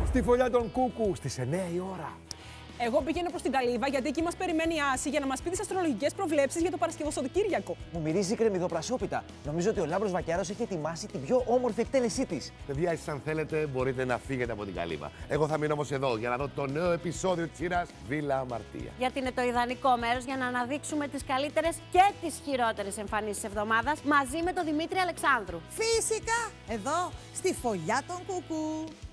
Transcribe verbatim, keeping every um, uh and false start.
στη φωλιά των Κούκου στις εννιά η ώρα. Εγώ πηγαίνω προς την Καλύβα γιατί εκεί μας περιμένει η Άση για να μας πει τις αστρολογικές προβλέψεις για το Παρασκευοσαββατοκύριακο. Μου μυρίζει κρεμμυδοπρασόπιτα. Νομίζω ότι ο Λάμπρος Βακιάρος έχει ετοιμάσει την πιο όμορφη εκτέλεσή της. Παιδιά, εσείς αν θέλετε μπορείτε να φύγετε από την Καλύβα. Εγώ θα μείνω όμως εδώ για να δω το νέο επεισόδιο της σειράς Βίλα Αμαρτία. Γιατί είναι το ιδανικό μέρος για να αναδείξουμε τις καλύτερες και τις χειρότερες εμφανίσεις της εβδομάδας μαζί με τον Δημήτρη Αλεξάνδρου. Φυσικά, εδώ στη φωλιά των Κουκού.